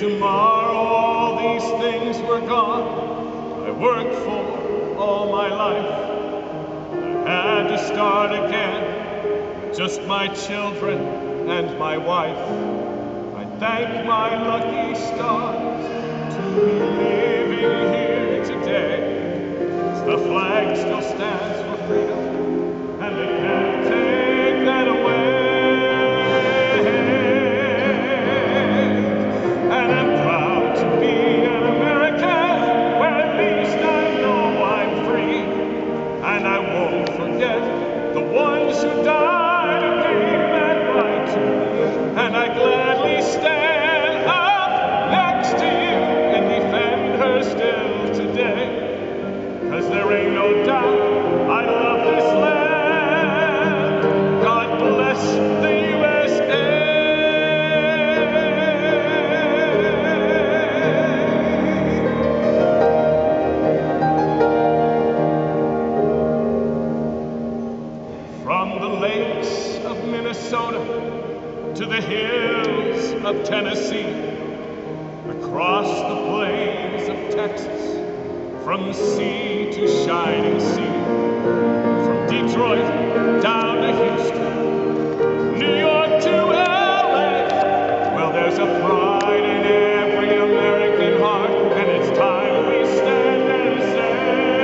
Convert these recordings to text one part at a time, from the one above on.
tomorrow all these things were gone, I worked for all my life. I had to start again with just my children and my wife. I thank my lucky stars to be living here today. 'Cause the flag still stands for freedom, and they can't take that away. And I'm proud to be an American, where at least I know I'm free. And I won't forget the ones who died and gave that right to me. And I gladly stand up next to you and defend her still today. 'Cause there ain't no doubt I love this land. God bless the USA. From the lakes of Minnesota to the hills of Tennessee, across the plains of Texas, from sea to shining sea, from Detroit down to Houston, New York to LA. Well, there's a pride in every American heart, and it's time we stand and say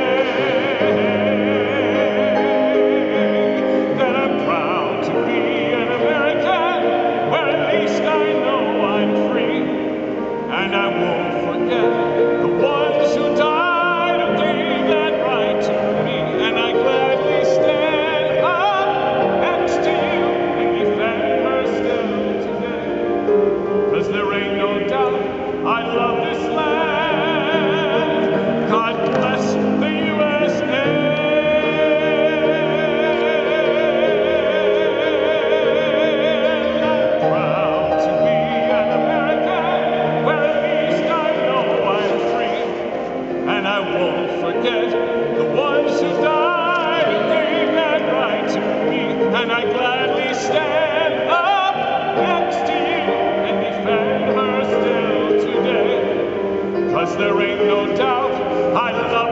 that I'm proud to be an American, where at least I know I'm free. And I won't forget the ones who died and gave that right to me. And I gladly stand up next to you and defend her still today. 'Cause there ain't no doubt I love this land. God bless the USA. I'm proud to be an American, where at least I know I'm free. And I won't forget the ones who died and gave that right to me. And I gladly stand up next to you and defend her still today. 'Cause there ain't no doubt I love